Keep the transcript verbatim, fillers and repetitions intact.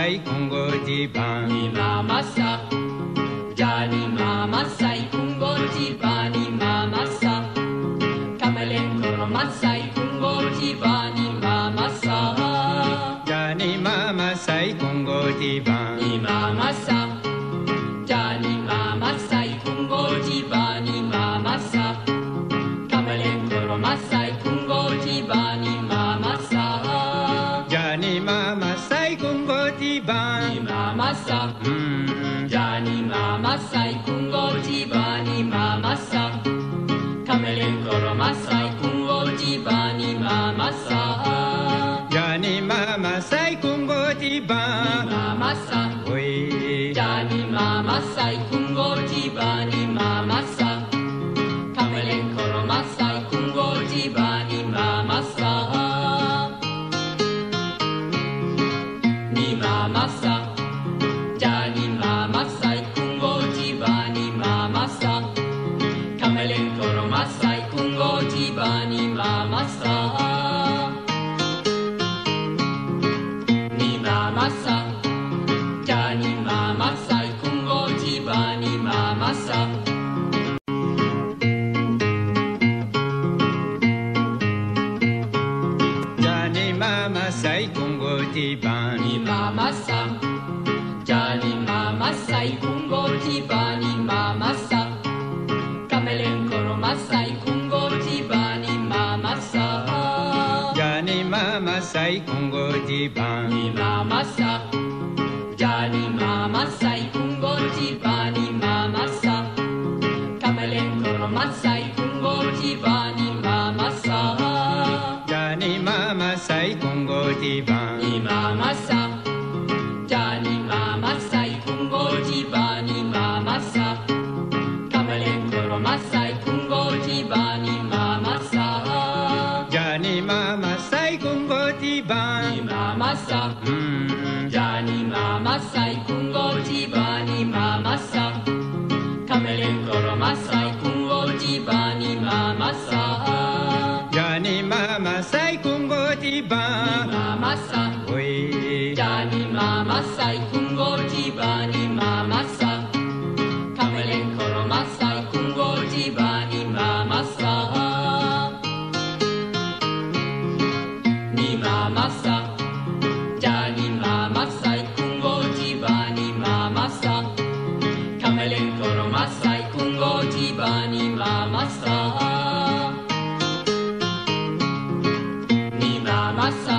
masai kungo jiban Lima masa Jani mamasai kungo jibani mamasa Kamelen koro masai kungo jibani mamasa Jani mamasai kungo jiban Lima masa Jani mamasai kungo jibani mamasa Kamelen koro masai kungo jibani mamasa Jani mamasai kungo jiban Lima masa mm. Jani mamasai kungo jibani mamasa Kamelen koro masai kungo jibani mamasa Jani mamasai kungo jiban Mamasa Oi Jani mamasai kungo jibani mamasa Kamelen koro masai kungo jibani mamasa Ni mamasa Jani mamasai kungo jibani mamasa Kamelen koro masai kungo jibani mamasa Ni mamasa Jani mamasai kungo jibani mamasa Jani mamasai kungo jiban Ni mamasa Jani mamasai kungo jibani mamasa Kamelen koro masai kungo jibani mamasa Jani mamasai kungo jiban Ni mamasa Jani mamasai kungo jibani mamasa Kamelen koro masai kungo jibani mamasa Jani mamasai kungo jiban Ni mamasa Jani mamasai kungo jibani mamasa Kamelen koro masai kungo jibani mamasa Jani mamasai kungo jiban Ni mamasa mm. Jani mamasai kungo jibani mamasa Kamelen koro masai kungo jibani mamasa Jani mamasai kungo jiban Mamasa Oi Jani mamasai kungo jibani mamasa Kamelen koro masai kungo jibani mamasa Ni mamasa Jani mamasai kungo jibani mamasa Kamelen koro masai kungo jibani mamasa Ni mamasa